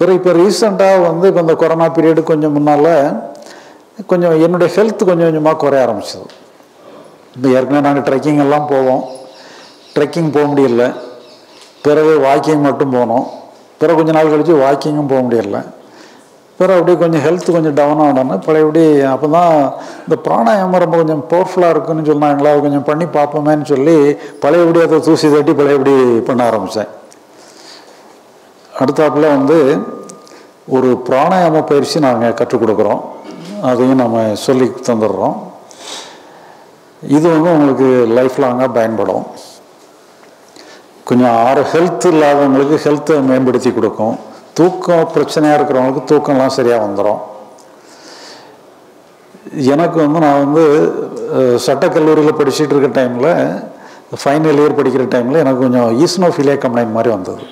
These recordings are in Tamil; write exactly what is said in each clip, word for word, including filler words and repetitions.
பிறகு இப்போ ரீசெண்டாக வந்து இப்போ இந்த கொரோனா பீரியடு கொஞ்சம் முன்னால் கொஞ்சம் என்னுடைய ஹெல்த் கொஞ்சம் கொஞ்சமாக குறைய ஆரம்பிச்சது. இப்போ ஏற்கனவே நாங்கள் ட்ரெக்கிங் எல்லாம் போவோம், ட்ரெக்கிங் போக முடியல. பிறகு வாக்கிங் மட்டும் போனோம். பிறகு கொஞ்சம் நாள் கழித்து வாக்கிங்கும் போக முடியல. பிறகு அப்படியே கொஞ்சம் ஹெல்த் கொஞ்சம் டவுன் ஆனோன்னு பழையபடி அப்போ தான் இந்த பிராணாயாமம் ரொம்ப கொஞ்சம் பவர்ஃபுல்லாக இருக்குன்னு சொன்னாங்களா, அது கொஞ்சம் பண்ணி பார்ப்போமேன்னு சொல்லி பழையபடி அதை தூசி தட்டி பழையபடி பண்ண ஆரம்பித்தேன். அடுத்தாப்பில் வந்து ஒரு பிராணாயாம பயிற்சி நாங்கள் கற்றுக் கொடுக்குறோம், அதையும் நம்ம சொல்லி தந்துடுறோம். இது வந்து உங்களுக்கு லைஃப் லாங்காக பயன்படும். கொஞ்சம் ஆறு ஹெல்த் இல்லாதவங்களுக்கு ஹெல்த்தை மேம்படுத்தி கொடுக்கும். தூக்கம் பிரச்சனையாக இருக்கிறவங்களுக்கு தூக்கம்லாம் சரியாக வந்துடும். எனக்கு வந்து நான் வந்து சட்டக்கல்லூரியில் படிச்சுட்டு இருக்க டைமில், ஃபைனல் இயர் படிக்கிற டைமில் எனக்கு கொஞ்சம் ஈஸ்னோஃபிலியா கம்ப்ளைண்ட் மாதிரி வந்தது.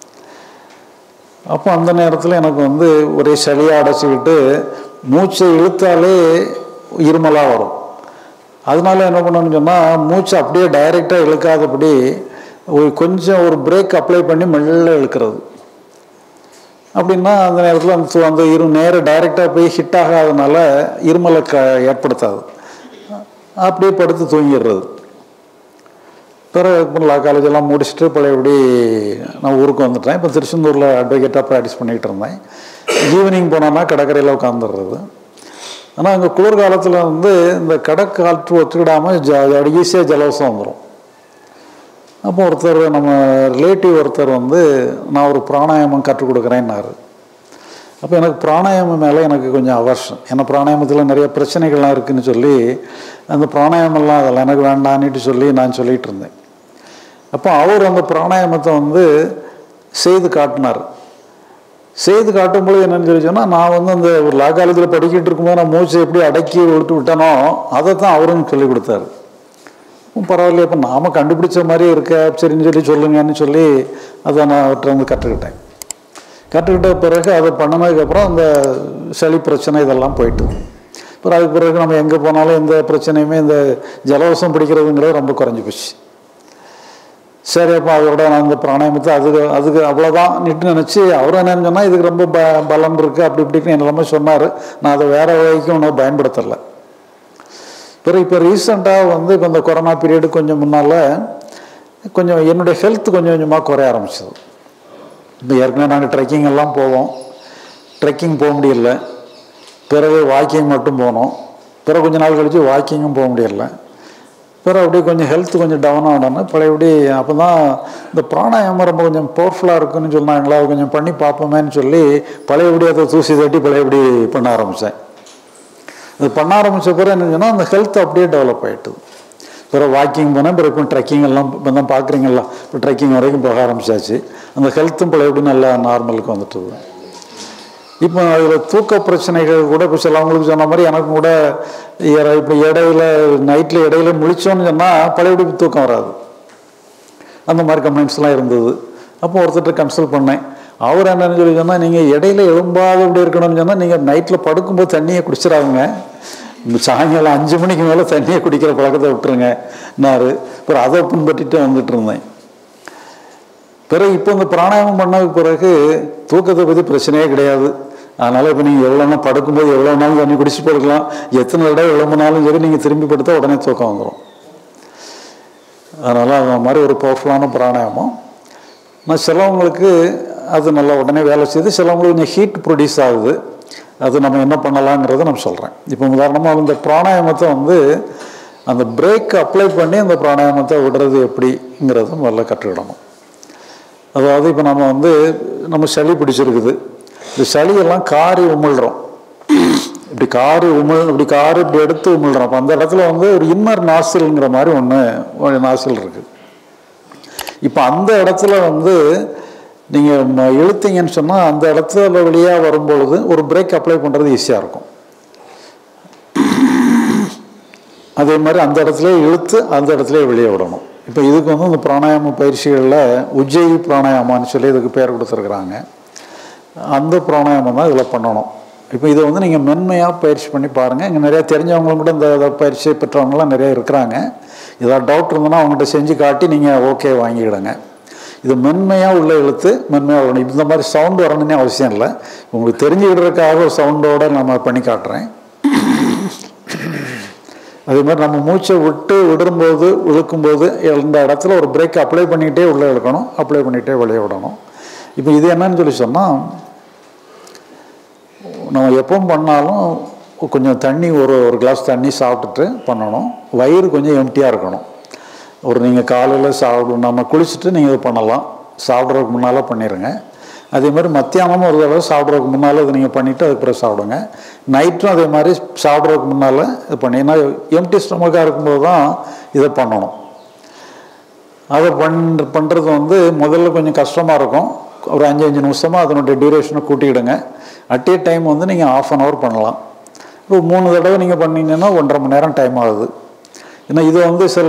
அப்போ அந்த நேரத்தில் எனக்கு வந்து ஒரே சளியாக அடைச்சிக்கிட்டு மூச்சை இழுத்தாலே இருமலாக வரும். அதனால என்ன பண்ணணும்னு சொன்னால் மூச்சை அப்படியே டைரெக்டாக இழுக்காதபடி கொஞ்சம் ஒரு பிரேக் அப்ளை பண்ணி மெல்ல இழுக்கிறது. அப்படின்னா அந்த நேரத்தில் அந்த அந்த இரு நேரம் டைரெக்டாக போய் ஹிட் ஆகாதனால இருமலை க ஏற்படுத்தாது. அப்படியே படுத்து தூங்கிடுறது. பிறகு லா காலேஜெல்லாம் முடிச்சுட்டு பழையபடி நான் ஊருக்கு வந்துட்டேன். இப்போ திருச்செந்தூரில் அட்வொகேட்டாக ப்ராக்டிஸ் பண்ணிகிட்டு இருந்தேன். ஈவினிங் போனோன்னா கடற்கரையில் உட்காந்துடுறது. ஆனால் அங்கே குளிர்காலத்தில் வந்து இந்த கடற்காற்று ஒத்துக்கிடாமல் ஜ ஈஸியாக ஜலவசம் வந்துடும். அப்போ ஒருத்தர் நம்ம ரிலேட்டிவ் ஒருத்தர் வந்து நான் ஒரு பிராணாயாமம் கற்றுக் கொடுக்குறேன்னாரு. அப்போ எனக்கு பிராணாயாமம் மேலே எனக்கு கொஞ்சம் அவர்ஷம். ஏன்னா பிராணாயாமத்தில் நிறைய பிரச்சனைகள்லாம் இருக்குதுன்னு சொல்லி அந்த பிராணாயாமெல்லாம் அதெல்லாம் எனக்கு வேண்டான்னுட்டு சொல்லி நான் சொல்லிகிட்டு இருந்தேன். அப்போ அவர் அந்த பிராணாயாமத்தை வந்து செய்து காட்டினார். செய்து காட்டும்போது என்னென்னு சொல்லி சொன்னால், நான் வந்து அந்த ஒரு லா காலேஜில் படிக்கிட்டு இருக்கும்போது நான் மூச்சை எப்படி அடக்கி விட்டு விட்டனோ அதை தான் அவரும் சொல்லி கொடுத்தாரு. பரவாயில்லையே, அப்போ நாம் கண்டுபிடிச்ச மாதிரி இருக்க, சரின்னு சொல்லி சொல்லுங்கன்னு சொல்லி அதை நான் அவர்கிட்ட வந்து கற்றுக்கிட்டேன். கற்றுக்கிட்ட பிறகு அதை பண்ணினதுக்கப்புறம் அந்த சளி பிரச்சனை இதெல்லாம் போயிட்டு, அப்புறம் அதுக்கு பிறகு நம்ம எங்கே போனாலும் எந்த பிரச்சனையுமே இந்த ஜலவசம் பிடிக்கிறதுங்கிறது ரொம்ப குறைஞ்சி போச்சு. சரி, அப்போ அதோட நான் இந்த பிராணாயாமத்தை அதுக்கு அதுக்கு அவ்வளோதான் நிட்டு நினச்சி அவர் என்னன்னு சொன்னால் இதுக்கு ரொம்ப ப பலன் இருக்குது அப்படி இப்படின்னு எல்லாமே சொன்னார். நான் அதை வேறு வகைக்கும் ஒன்றும் பயன்படுத்தலை. பிறகு இப்போ ரீசெண்டாக வந்து இப்போ இந்த கொரோனா பீரியடு கொஞ்சம் முன்னால் கொஞ்சம் என்னுடைய ஹெல்த் கொஞ்சம் கொஞ்சமாக குறைய ஆரம்பிச்சது. இப்போ ஏற்கனவே நாங்கள் ட்ரெக்கிங் எல்லாம் போவோம், ட்ரெக்கிங் போக முடியல. பிறகு வாக்கிங் மட்டும் போனோம். பிறகு கொஞ்சம் நாள் கழித்து வாக்கிங்கும் போக முடியல. பிறகு அப்படியே கொஞ்சம் ஹெல்த் கொஞ்சம் டவுன் ஆனோன்னு பழையபடி அப்போ தான் இந்த பிராணாயாமம் ரொம்ப கொஞ்சம் பவர்ஃபுல்லாக இருக்குன்னு சொன்னாங்களா, அது கொஞ்சம் பண்ணி பார்ப்போமேன்னு சொல்லி பழையபடி அதை தூசி தட்டி பழையபடி பண்ண ஆரம்பித்தேன். அது பண்ண ஆரம்பித்த பிறகு என்ன சொன்னால் அந்த ஹெல்த் அப்படியே டெவலப் ஆகிட்டுது. பிறகு வாக்கிங் போனேன். பிறகு இப்போ ட்ரெக்கிங் எல்லாம் இப்போ தான் பார்க்குறீங்களா, இப்போ ட்ரெக்கிங் வரைக்கும் போக ஆரம்பிச்சாச்சு. அந்த ஹெல்த்தும் பழையபடி நல்லா நார்மலுக்கு வந்துட்டுது. இப்போ அதில் தூக்க பிரச்சனைகள் கூட இப்போ சிலவங்களுக்கு சொன்ன மாதிரி எனக்கும் கூட இப்போ இடையில நைட்டில் இடையில முழிச்சோன்னு சொன்னால் பழையபடி தூக்கம் வராது. அந்த மாதிரி கம்ப்ளைண்ட்ஸ்லாம் இருந்தது. அப்போ ஒருத்தர்கிட்ட கன்சல்ட் பண்ணேன். அவர் என்னன்னு சொல்லி சொன்னால், நீங்கள் இடையில எழும்பாத இப்படி இருக்கணும்னு சொன்னால் நீங்கள் நைட்டில் படுக்கும்போது தண்ணியை குடிச்சிடாதுங்க, சாயங்காலம் அஞ்சு மணிக்கு மேலே தண்ணியை குடிக்கிற பழக்கத்தை விட்டுருங்க நாரு. அப்புறம் அதை பின்பற்றிட்டு வந்துட்டு இருந்தேன். பிறகு இப்போ இந்த பிராணாயாமம் பண்ணதுக்கு பிறகு தூக்கத்தை பற்றி பிரச்சனையே கிடையாது. அதனால் இப்போ நீங்கள் எவ்வளோ நாள் படுக்கும்போது எவ்வளோ நாள் தண்ணி குடிச்சு படுக்கலாம், எத்தனை தடவை எழும்பினாலும் சரி நீங்கள் திரும்பி படுத்தா உடனே தூக்கம் வந்துடும். அதனால் அந்த மாதிரி ஒரு பவர்ஃபுல்லான பிராணாயாமம். நான் சிலவங்களுக்கு அது நல்லா உடனே வேலை செய்து, சிலவங்களுக்கு கொஞ்சம் ஹீட் ப்ரொடியூஸ் ஆகுது. அது நம்ம என்ன பண்ணலாங்கிறத நம்ம சொல்கிறேன். இப்போ உதாரணமாக இந்த பிராணாயாமத்தை வந்து அந்த பிரேக் அப்ளை பண்ணி அந்த பிராணாயாமத்தை விடுறது எப்படிங்கிறத முதல்ல கற்றுக்கிடணும். அதாவது இப்போ நம்ம வந்து நம்ம சளி பிடிச்சிருக்குது, இந்த சளியெல்லாம் காரி உமிழ்கிறோம். இப்படி காரி உமிழ் இப்படி காரி இப்படி எடுத்து உமிழ்கிறோம். அப்போ அந்த இடத்துல வந்து ஒரு இன்னர் நாசில்ங்கிற மாதிரி ஒன்று ஒரு நாசில் இருக்குது. இப்போ அந்த இடத்துல வந்து நீங்கள் இழுத்தீங்கன்னு சொன்னால் அந்த இடத்துல வழியாக வரும்பொழுது ஒரு பிரேக் அப்ளை பண்ணுறது ஈஸியாக இருக்கும். அதே மாதிரி அந்த இடத்துல இழுத்து அந்த இடத்துல வெளியே விடணும். இப்போ இதுக்கு வந்து இந்த பிராணாயாம பயிற்சிகளில் உஜ்ஜயி பிராணாயாமான்னு சொல்லி இதுக்கு பேர் கொடுத்துருக்குறாங்க. அந்த பிராணாயாமம் தான் இதில் பண்ணணும். இப்போ இதை வந்து நீங்கள் மென்மையாக பயிற்சி பண்ணி பாருங்கள். இங்கே நிறையா தெரிஞ்சவங்களும் கூட இந்த பயிற்சியை பெற்றவங்களாம் நிறையா இருக்கிறாங்க. ஏதாவது டவுட் இருந்ததுன்னா அவங்கள்ட்ட செஞ்சு காட்டி நீங்கள் ஓகே வாங்கிக்கிடுங்க. இது மென்மையாக உள்ள இழுத்து மென்மையாக வரணும். இந்த மாதிரி சவுண்டு வரணுன்னே அவசியம் இல்லை. உங்களுக்கு தெரிஞ்சுக்கிடுறதுக்காக ஒரு சவுண்டோடு நம்ம பண்ணி காட்டுறேன். அதே மாதிரி நம்ம மூச்சை விட்டு விடும்போது இழுக்கும்போது இந்த இடத்துல ஒரு பிரேக் அப்ளை பண்ணிக்கிட்டே உள்ளே இழுக்கணும், அப்ளை பண்ணிகிட்டே வெளியே விடணும். இப்போ இது என்னன்னு சொல்லி சொன்னால், நம்ம எப்பவும் பண்ணாலும் கொஞ்சம் தண்ணி ஒரு ஒரு கிளாஸ் தண்ணி சாப்பிட்டுட்டு பண்ணணும். வயிறு கொஞ்சம் எம்டியாக இருக்கணும். ஒரு நீங்கள் காலையில் சாப்பிடு நம்ம குளிச்சுட்டு நீங்கள் இது பண்ணலாம், சாப்பிட்றதுக்கு முன்னால் பண்ணிடுங்க. அதே மாதிரி மத்தியானமும் ஒரு தடவை சாப்பிட்றதுக்கு முன்னால் இது நீங்கள் பண்ணிவிட்டு அதுக்கு பிறகு சாப்பிடுங்க. நைட்டும் அதே மாதிரி சாப்பிட்றதுக்கு முன்னால் இது பண்ணி, ஏன்னா எம்டி ஸ்டொமக்காக இருக்கும்போது தான் இதை பண்ணணும். அதை பண் பண்ணுறது வந்து முதல்ல கொஞ்சம் கஷ்டமாக இருக்கும். ஒரு அஞ்சு அஞ்சு நிமிஷமாக அதனுடைய டியூரேஷனை கூட்டிக்கிடுங்க. அட் ஏ டைம் வந்து நீங்கள் ஆஃப் அன் ஹவர் பண்ணலாம். இப்போ மூணு தடவை நீங்கள் பண்ணிங்கன்னா ஒன்றரை மணி நேரம் டைம் ஆகுது. ஏன்னா இது வந்து சில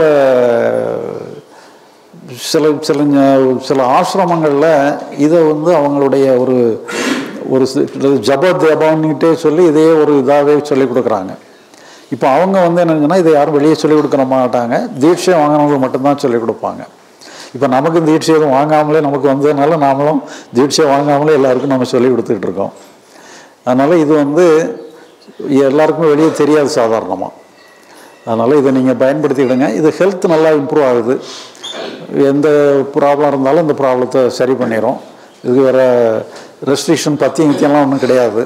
சில சில சில ஆசிரமங்களில் இதை வந்து அவங்களுடைய ஒரு ஒரு ஜப ஜபம்னுக்கிட்டே சொல்லி இதையே ஒரு இதாகவே சொல்லி கொடுக்குறாங்க. இப்போ அவங்க வந்து என்னன்னா இதை யாரும் வெளியே சொல்லிக் கொடுக்க மாட்டாங்க, தீட்சை வாங்கினவங்களுக்கு மட்டும்தான் சொல்லிக் கொடுப்பாங்க. இப்போ நமக்கு தீட்சை எதுவும் வாங்காமலே நமக்கு வந்ததுனால நாமளும் தீட்சை வாங்காமலே எல்லாருக்கும் நம்ம சொல்லி கொடுத்துக்கிட்டு இருக்கோம். அதனால் இது வந்து எல்லாருக்குமே வெளியே தெரியாது சாதாரணமாக. அதனால் இதை நீங்கள் பயன்படுத்திக்கிடுங்க. இது ஹெல்த் நல்லா இம்ப்ரூவ் ஆகுது. எந்த ப்ராப்ளம் இருந்தாலும் இந்த ப்ராப்ளத்தை சரி பண்ணிடும். இது வேறு ரெஸ்ட்ரிக்ஷன் பற்றி இங்கெல்லாம் ஒன்றும் கிடையாது.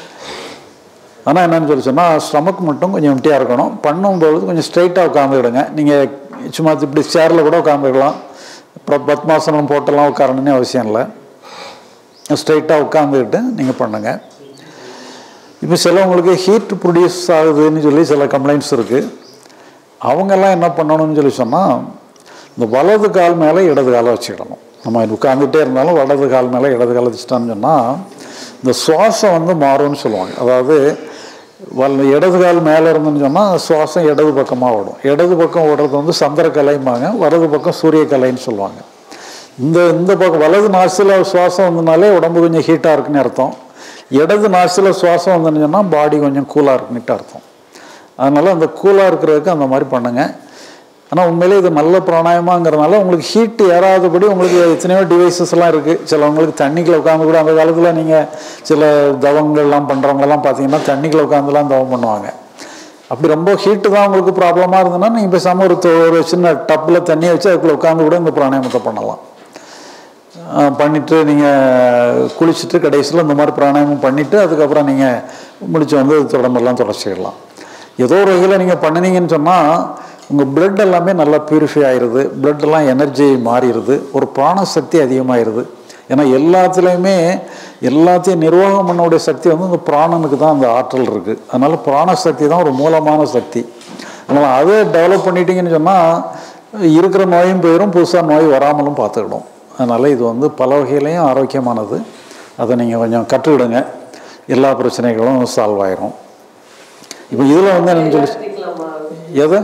ஆனால் என்னென்னு சொல்லி சொன்னால் ஸ்டமக் மட்டும் கொஞ்சம் எம்டியாக இருக்கணும். பண்ணும்போது கொஞ்சம் ஸ்ட்ரைட்டாக உட்காந்துக்கிடுங்க. நீங்கள் சும்மா இப்படி சேரில் கூட உட்காந்துக்கலாம், அப்புறம் பத்மாசனம் போட்டெல்லாம் உட்காரணுன்னே அவசியம் இல்லை. ஸ்ட்ரைட்டாக உட்காந்துக்கிட்டு நீங்கள் பண்ணுங்கள். இப்போ சிலவங்களுக்கு ஹீட் ப்ரொடியூஸ் ஆகுதுன்னு சொல்லி சில கம்ப்ளைண்ட்ஸ் இருக்குது. அவங்கெல்லாம் என்ன பண்ணணும்னு சொல்லி சொன்னால், இந்த வலது கால் மேலே இடது காலை வச்சுக்கிடணும். நம்ம உட்காந்துகிட்டே இருந்தாலும் வலது கால் மேலே இடது காலை வச்சுட்டான்னு சொன்னால் இந்த சுவாசம் வந்து மாறும்னு சொல்லுவாங்க. அதாவது வல் இடது கால் மேலே இருந்துன்னு சொன்னால் சுவாசம் இடது பக்கமாக ஓடும். இடது பக்கம் ஓடுறது வந்து சந்திரக்கலைம்பாங்க, வலது பக்கம் சூரியக்கலைன்னு சொல்லுவாங்க. இந்த இந்த பக்கம் வலது நாசில் சுவாசம் வந்ததுனாலே உடம்பு கொஞ்சம் ஹீட்டாக இருக்குன்னு அர்த்தம். இடது நாசில் சுவாசம் வந்ததுன்னு சொன்னால் பாடி கொஞ்சம் கூலாக இருக்குன்னுட்டு அர்த்தம். அதனால் அந்த கூலாக இருக்கிறதுக்கு அந்த மாதிரி பண்ணுங்கள். ஆனால் உண்மையிலே இது நல்ல பிராணாயமாங்கிறதுனால உங்களுக்கு ஹீட்டு ஏறாதபடி உங்களுக்கு எத்தனையோ டிவைசஸ் எல்லாம் இருக்குது. சிலவங்களுக்கு தண்ணிக்குள்ள உட்காந்து கூட, அந்த காலத்தில் நீங்கள் சில தவங்கள்லாம் பண்ணுறவங்கலாம் பார்த்தீங்கன்னா தண்ணிக்குள்ள உட்காந்துலாம் தவம் பண்ணுவாங்க. அப்படி ரொம்ப ஹீட்டு தான் உங்களுக்கு ப்ராப்ளமாக இருந்ததுன்னா நீங்கள் பேசாமல் ஒரு ஒரு சின்ன டப்பில் தண்ணியை வச்சு அதுக்குள்ளே உட்காந்து கூட இந்த பிராணாயமத்தை பண்ணலாம். பண்ணிவிட்டு நீங்கள் குளிச்சுட்டு கடைசியில் இந்த மாதிரி பிராணாயமம் பண்ணிவிட்டு அதுக்கப்புறம் நீங்கள் முடிச்சு வந்து உடம்பெல்லாம் தொடச்சிடலாம். ஏதோ ஒரு வகையில் நீங்கள் பண்ணினீங்கன்னு சொன்னால் உங்கள் பிளட் எல்லாமே நல்லா பியூரிஃபை ஆகிடுது, பிளட்டெல்லாம் எனர்ஜி மாறிடுது, ஒரு பிராணசக்தி அதிகமாகிடுது. ஏன்னா எல்லாத்துலேயுமே எல்லாத்தையும் நிர்வாகம் பண்ணக்கூடிய சக்தி வந்து இந்த பிராணனுக்கு தான் அந்த ஆற்றல் இருக்குது. அதனால் பிராணசக்தி தான் ஒரு மூலமான சக்தி. அதனால் அதை டெவலப் பண்ணிட்டீங்கன்னு சொன்னால் இருக்கிற நோயும் போயிடும், புதுசாக நோய் வராமலும் பார்த்துக்கிடும். அதனால் இது வந்து பல வகையிலையும் ஆரோக்கியமானது. அதை நீங்கள் கொஞ்சம் கற்றுக்கிடுங்க, எல்லா பிரச்சனைகளும் சால்வ் ஆயிரும். இப்போ இதில் வந்து என்னன்னு சொல்லி எதை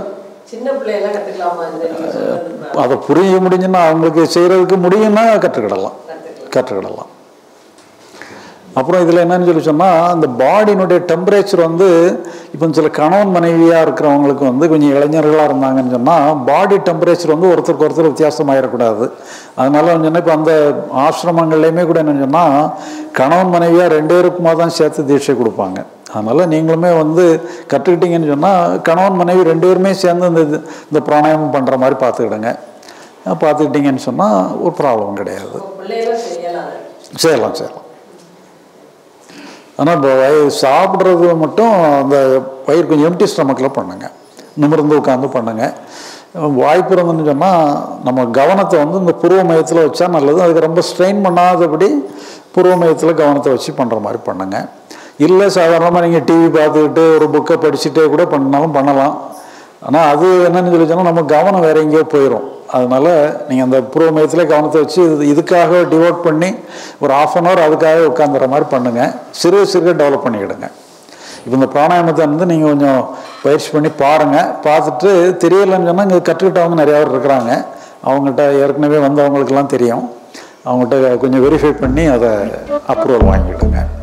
அதை புரிய முடிஞ்சுன்னா அவங்களுக்கு செய்கிறதுக்கு முடியும்னா கற்றுக்கிடலாம் கற்றுக்கிடலாம் அப்புறம் இதில் என்னன்னு சொல்லி சொன்னால், அந்த பாடியினுடைய டெம்பரேச்சர் வந்து இப்போ சில கணவன் மனைவியாக இருக்கிறவங்களுக்கு வந்து கொஞ்சம் இளைஞர்களாக இருந்தாங்கன்னு சொன்னால் பாடி டெம்பரேச்சர் வந்து ஒருத்தருக்கு ஒருத்தர் வித்தியாசமாகிடக்கூடாது. அதனால சொன்னால் இப்போ அந்த ஆசிரமங்கள்லையுமே கூட என்னன்னு சொன்னால் கணவன் மனைவியாக ரெண்டு பேருக்குமா தான் சேர்த்து தீட்சை கொடுப்பாங்க. அதனால் நீங்களுமே வந்து கற்றுக்கிட்டீங்கன்னு சொன்னால் கணவன் மனைவி ரெண்டு பேருமே சேர்ந்து இந்த இந்த பிராணாயாமம் பண்ணுற மாதிரி பார்த்துக்கிடுங்க. பார்த்துக்கிட்டிங்கன்னு சொன்னால் ஒரு ப்ராப்ளம் கிடையாது. செய்யலாம் செய்யலாம் ஆனால் இப்போ வய சாப்பிட்றது மட்டும் அந்த வயிறு கொஞ்சம் எம்டி ஸ்டமக்கில் பண்ணுங்க, நிமிர்ந்து உட்காந்து பண்ணுங்க. வாய்ப்பு இருந்துன்னு சொன்னால் நம்ம கவனத்தை வந்து இந்த பூர்வ மையத்தில் வச்சா நல்லது. அதுக்கு ரொம்ப ஸ்ட்ரெயின் பண்ணாதபடி பூர்வ மையத்தில் கவனத்தை வச்சு பண்ணுற மாதிரி பண்ணுங்க. இல்லை சாதாரணமாக நீங்கள் டிவி பார்த்துக்கிட்டு ஒரு புக்கை படிச்சுட்டே கூட பண்ணாலும் பண்ணலாம். ஆனால் அது என்னன்னு சொல்லி சொன்னால் நம்ம கவனம் வேற எங்கேயோ போயிடும். அதனால் நீங்கள் அந்த பூர்வ மையத்தில் கவனத்தை வச்சு இது இதுக்காக டிவோட் பண்ணி ஒரு ஆஃப் அன் ஹவர் அதுக்காக உட்காந்துற மாதிரி பண்ணுங்கள். சிறு சிறுக டெவலப் பண்ணிக்கிடுங்க. இப்போ இந்த பிராணாயாமத்தை வந்து நீங்கள் கொஞ்சம் பயிற்சி பண்ணி பாருங்கள். பார்த்துட்டு தெரியலைன்னு சொன்னால் இங்கே கற்றுக்கிட்டவங்க நிறையா பேர் இருக்கிறாங்க. அவங்ககிட்ட ஏற்கனவே வந்தவங்களுக்கெல்லாம் தெரியும். அவங்ககிட்ட கொஞ்சம் வெரிஃபை பண்ணி அதை அப்ரூவல் வாங்கிவிடுங்க.